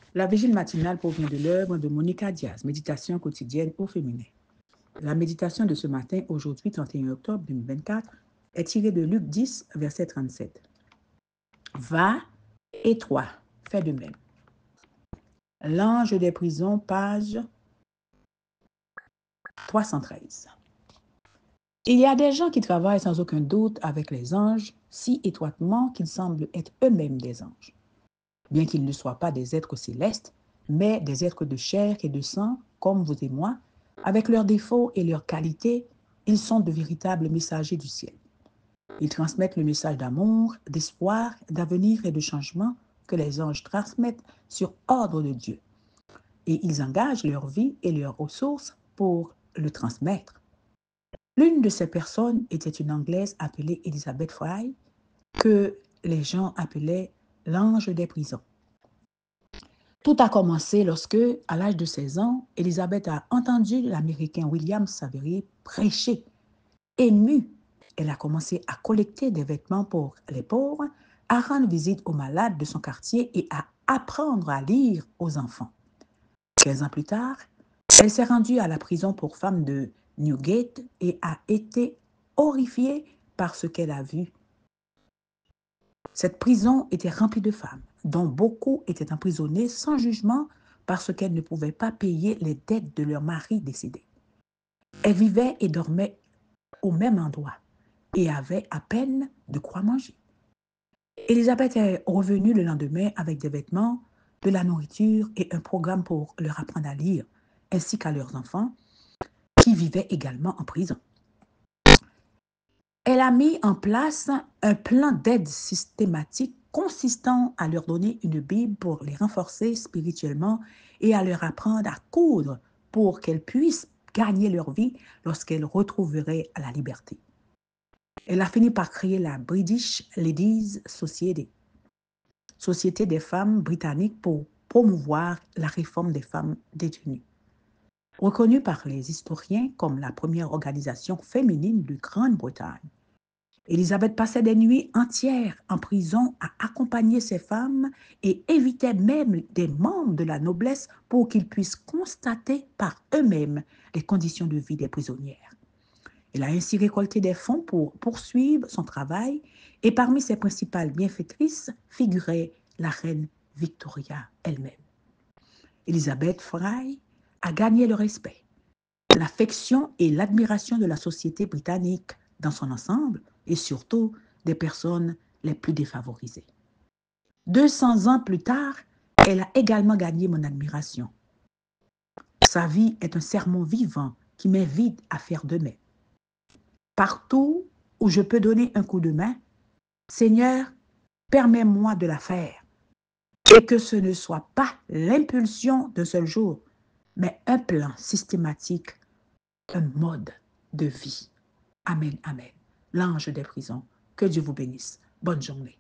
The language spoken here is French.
La vigile matinale provient de l'œuvre de Monica Diaz, Méditation quotidienne au féminin. La méditation de ce matin, aujourd'hui 31 octobre 2024, est tirée de Luc 10, verset 37. Va et toi, fais de même. L'ange des prisons, page 313. Il y a des gens qui travaillent sans aucun doute avec les anges, si étroitement qu'ils semblent être eux-mêmes des anges. Bien qu'ils ne soient pas des êtres célestes, mais des êtres de chair et de sang, comme vous et moi, avec leurs défauts et leurs qualités, ils sont de véritables messagers du ciel. Ils transmettent le message d'amour, d'espoir, d'avenir et de changement que les anges transmettent sur ordre de Dieu. Et ils engagent leur vie et leurs ressources pour le transmettre. L'une de ces personnes était une Anglaise appelée Elizabeth Fry, que les gens appelaient l'ange des prisons. Tout a commencé lorsque, à l'âge de 16 ans, Elizabeth a entendu l'Américain William Savary prêcher. Émue, elle a commencé à collecter des vêtements pour les pauvres, à rendre visite aux malades de son quartier et à apprendre à lire aux enfants. 15 ans plus tard, elle s'est rendue à la prison pour femmes de Newgate et a été horrifiée par ce qu'elle a vu. Cette prison était remplie de femmes, dont beaucoup étaient emprisonnées sans jugement parce qu'elles ne pouvaient pas payer les dettes de leur mari décédé. Elles vivaient et dormaient au même endroit et avaient à peine de quoi manger. Elisabeth est revenue le lendemain avec des vêtements, de la nourriture et un programme pour leur apprendre à lire, ainsi qu'à leurs enfants qui vivaient également en prison. Elle a mis en place un plan d'aide systématique consistant à leur donner une Bible pour les renforcer spirituellement et à leur apprendre à coudre pour qu'elles puissent gagner leur vie lorsqu'elles retrouveraient la liberté. Elle a fini par créer la British Ladies Society, Société des femmes britanniques pour promouvoir la réforme des femmes détenues. Reconnue par les historiens comme la première organisation féminine de Grande-Bretagne, Elisabeth passait des nuits entières en prison à accompagner ces femmes et évitait même des membres de la noblesse pour qu'ils puissent constater par eux-mêmes les conditions de vie des prisonnières. Elle a ainsi récolté des fonds pour poursuivre son travail et parmi ses principales bienfaitrices figurait la reine Victoria elle-même. Elisabeth Fry a gagné le respect, l'affection et l'admiration de la société britannique dans son ensemble et surtout des personnes les plus défavorisées. 200 ans plus tard, elle a également gagné mon admiration. Sa vie est un sermon vivant qui m'invite à faire de même. Partout où je peux donner un coup de main, Seigneur, permets-moi de la faire et que ce ne soit pas l'impulsion d'un seul jour, mais un plan systématique, un mode de vie. Amen, amen. L'ange des prisons, que Dieu vous bénisse. Bonne journée.